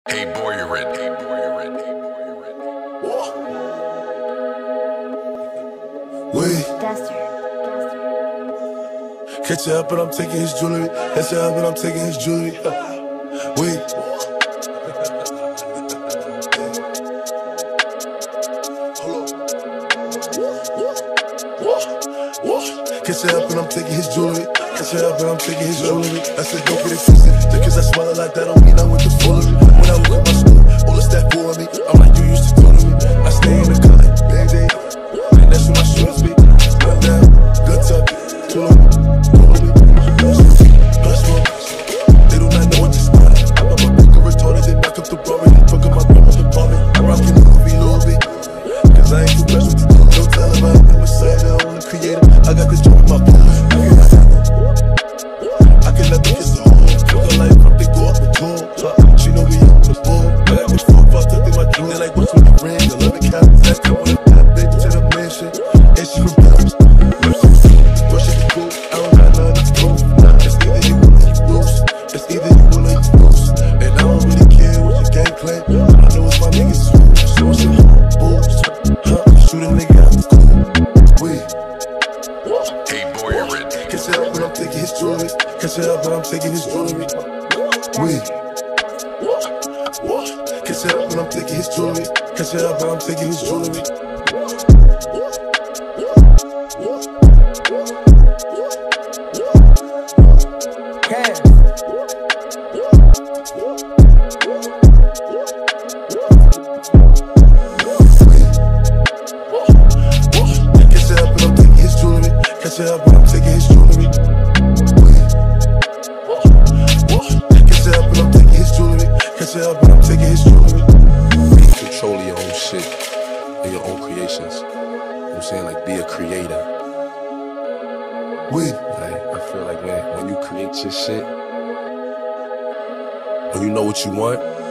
Hey boy, you're in. Wait. Catch up, but I'm taking his jewelry. Catch up, but I'm taking his jewelry. Wait. Catch up, and I'm taking his jewelry. Catch up, and I'm taking his jewelry. I said, don't get it twisted. Just cause I smell it like that don't mean I'm with the foolery. When I look at my school, all the staff for me. I'm like, you used to do to me. I stay in the cut, big day. And that's when my shoes be. One down, good tuck, two of me. Plus one. They do not know what this is. I'm a booker retarded, then knock up the bar and fuck up my grandma's apartment. I'm rocking the movie, Louis V. Cause I ain't too blessed with the dude. Don't tell him I'm a messiah, I'm the creator. I got the joint in my phone. I can never kiss the home. Fuck her life, they go up with tune. She know we up with the boom. I got this fuck fucked up in my dream. They like, what's with the ring? I love it, cap. That's coming up that bitch to the mansion. And she from Paris. Brush it cool. I don't got nothing to prove. It's either you wanna you loose. It's either you wanna you loose. And I don't really care what your gang claim. I know it's my niggas' food. So it's a boost. Shoot a nigga out the cool. Wait. Hey boy, you're in. Catch it up, but I'm taking his jewelry. Catch it up, but I'm taking his jewelry. Wait. Catch it up, but I'm taking his jewelry. Catch it up, but I'm taking his jewelry. Catch it up, but I'm taking his jewelry. Catch it up, but I'm taking his jewelry. Catch it up, but I'm taking his jewelry. Be in control of your own shit and your own creations. You know what I'm saying? Like, be a creator. Like, I feel like when you create your shit, when you know what you want,